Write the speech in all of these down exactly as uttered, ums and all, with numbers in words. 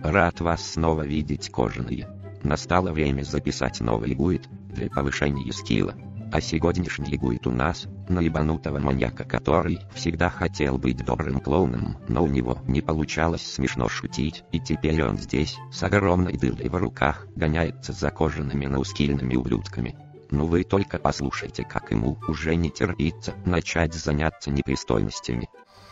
Рад вас снова видеть, кожаные. Настало время записать новый гуид для повышения скилла. А сегодняшний гуид у нас на ебанутого маньяка, который всегда хотел быть добрым клоуном, но у него не получалось смешно шутить, и теперь он здесь с огромной дылой в руках гоняется за кожаными наускильными ублюдками. Ну вы только послушайте, как ему уже не терпится начать заняться непристойностями.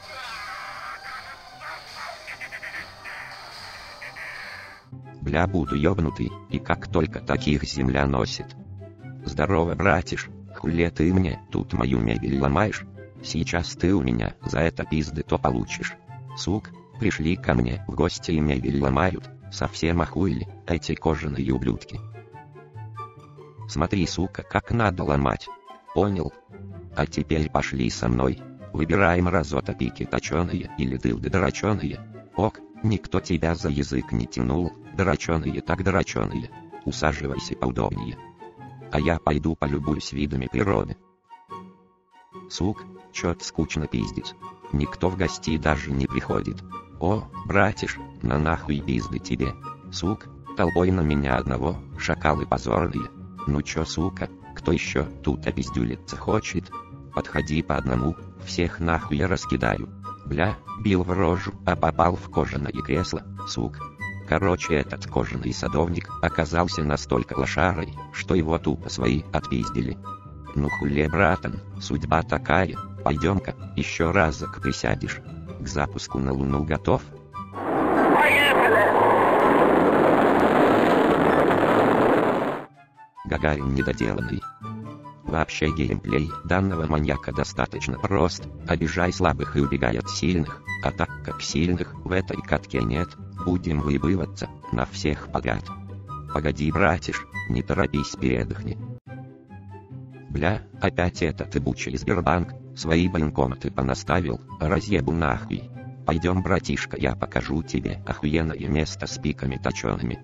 Бля, буду ёбнутый, и как только таких земля носит. Здорово, братиш, хули ты мне тут мою мебель ломаешь? Сейчас ты у меня за это пизды то получишь. Сук, пришли ко мне в гости и мебель ломают, совсем охуели эти кожаные ублюдки. Смотри, сука, как надо ломать. Понял? А теперь пошли со мной. Выбираем разота пики точеные или дылды дроченые. Ок, никто тебя за язык не тянул, дроченые так дроченые. Усаживайся поудобнее. А я пойду полюбуюсь видами природы. Сук, чё-то скучно пиздить. Никто в гости даже не приходит. О, братиш, на нахуй пизды тебе. Сук, толпой на меня одного, шакалы позорные. Ну чё, сука, кто еще тут опиздюлиться хочет? Подходи по одному, всех нахуй я раскидаю. Бля, бил в рожу, а попал в кожаное кресло, сук. Короче, этот кожаный садовник оказался настолько лошарой, что его тупо свои отпиздили. Ну хуле, братан, судьба такая, пойдем-ка, еще разок присядешь. К запуску на Луну готов? Гагарин недоделанный. Вообще геймплей данного маньяка достаточно прост. Обижай слабых и убегай от сильных, а так как сильных в этой катке нет, будем выебываться на всех подряд. Погоди, братиш, не торопись, передохни. Бля, опять этот ебучий Сбербанк свои банкоматы понаставил, разъебу нахуй. Пойдем, братишка, я покажу тебе охуенное место с пиками точеными.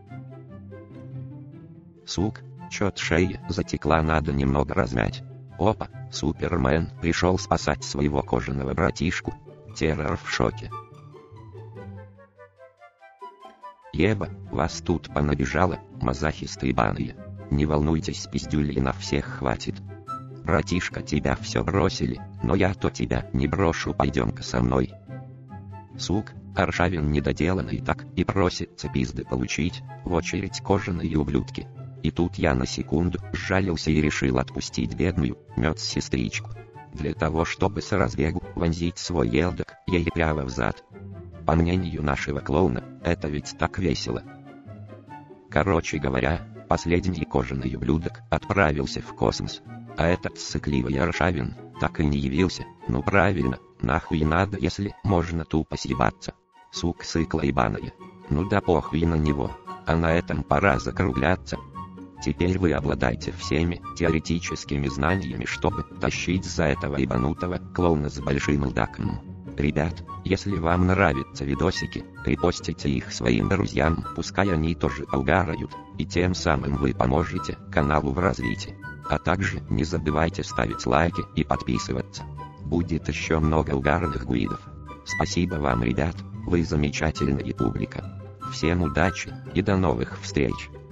Сук, чё-то шея затекла, надо немного размять. Опа, Супермен пришел спасать своего кожаного братишку. Террор в шоке. Еба, вас тут понабежало, мазохисты ебаные. Не волнуйтесь, пиздюли, на всех хватит. Братишка, тебя все бросили, но я-то тебя не брошу, пойдем-ка со мной. Сук, Аршавин недоделанный так и просится пизды получить, в очередь кожаные ублюдки. И тут я на секунду сжалился и решил отпустить бедную мёд-сестричку. Для того, чтобы с разбегу вонзить свой елдок ей прямо в зад. По мнению нашего клоуна, это ведь так весело. Короче говоря, последний кожаный ублюдок отправился в космос. А этот сыкливый Аршавин так и не явился. Ну правильно, нахуй надо, если можно тупо съебаться. Сук сыкла ебаная. Ну да похуй на него, а на этом пора закругляться. Теперь вы обладаете всеми теоретическими знаниями, чтобы тащить за этого ебанутого клоуна с большим лдаком. Ребят, если вам нравятся видосики, репостите их своим друзьям, пускай они тоже поугарают, и тем самым вы поможете каналу в развитии. А также не забывайте ставить лайки и подписываться. Будет еще много угарных гуидов. Спасибо вам, ребят, вы замечательная публика. Всем удачи и до новых встреч!